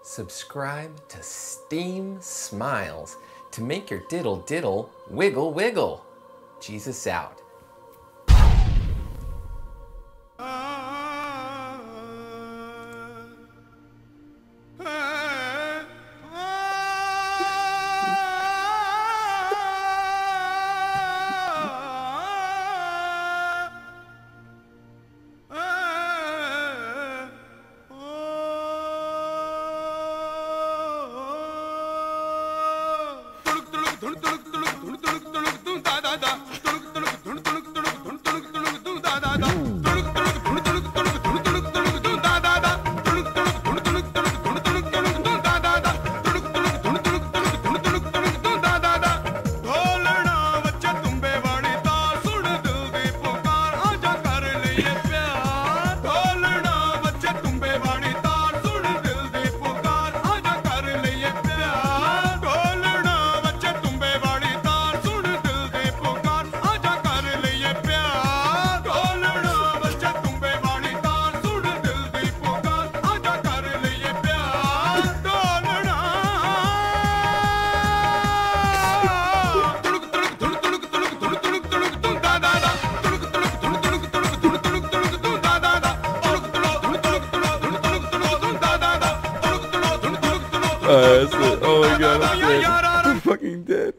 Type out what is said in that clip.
Subscribe to Steam Smiles to make your diddle diddle wiggle wiggle. Jesus out. That's it. Oh my god, I'm fucking dead.